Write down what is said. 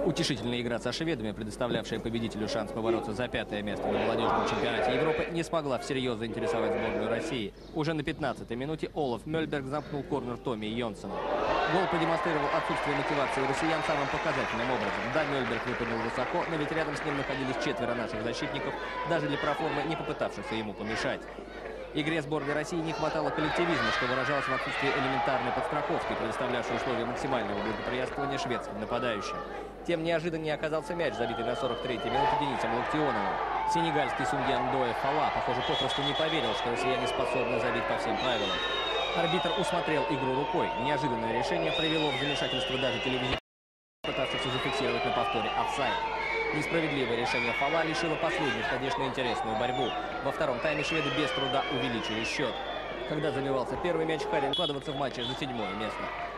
Утешительная игра со шведами, предоставлявшая победителю шанс побороться за 5-е место на молодежном чемпионате Европы, не смогла всерьез заинтересовать сборную России. Уже на 15-й минуте Олаф Мельберг замкнул корнер Томми Йонсона. Гол продемонстрировал отсутствие мотивации у россиян самым показательным образом. Да, Мельберг выпрыгнул высоко, но ведь рядом с ним находились 4 наших защитников, даже для проформы не попытавшихся ему помешать. Игре сборной России не хватало коллективизма, что выражалось в отсутствии элементарной подстраховки, предоставлявшей условия максимального благоприятствования шведским нападающим. Тем неожиданнее оказался мяч, забитый на 43-й минуте Денисом Локтионовым. Сенегальский судья Ндоя Фала, похоже, попросту не поверил, что россияне способны забить по всем правилам. Арбитр усмотрел игру рукой. Неожиданное решение привело в замешательство даже телевизионных, пытавшихся зафиксировать на повторе офсайд. Несправедливое решение Фала лишило последних надежд на интересную борьбу. Во втором тайме шведы без труда увеличили счет. Когда забивался первый мяч, Харин вкладываться в матче за 7-е место.